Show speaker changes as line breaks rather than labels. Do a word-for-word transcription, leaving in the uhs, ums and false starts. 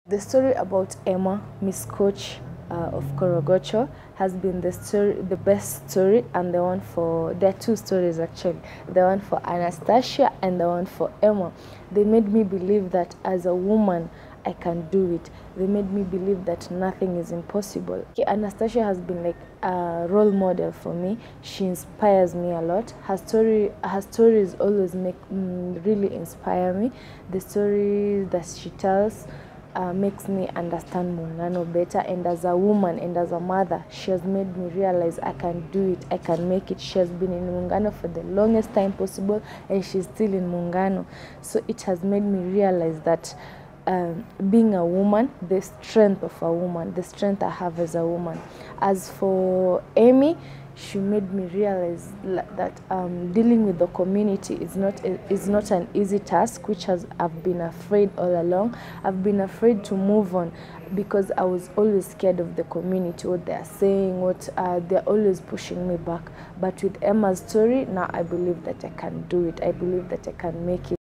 The story about Emma, Miss Coach uh, of Korogocho, has been the story, the best story, and the one for, there are two stories actually, the one for Anastasia and the one for Emma. They made me believe that as a woman, I can do it. They made me believe that nothing is impossible. Okay, Anastasia has been like a role model for me. She inspires me a lot. Her story, her stories always make mm, really inspire me. The stories that she tells Uh, makes me understand Muungano better, and as a woman and as a mother, she has made me realize I can do it, I can make it. She has been in Muungano for the longest time possible, and she's still in Muungano. So it has made me realize that um, being a woman, the strength of a woman, the strength I have as a woman. As for Amy, she made me realize that um, dealing with the community is not is not an easy task, which has I've been afraid all along. I've been afraid to move on because I was always scared of the community, what they're saying, what uh, they're always pushing me back. But with Emma's story, now I believe that I can do it. I believe that I can make it.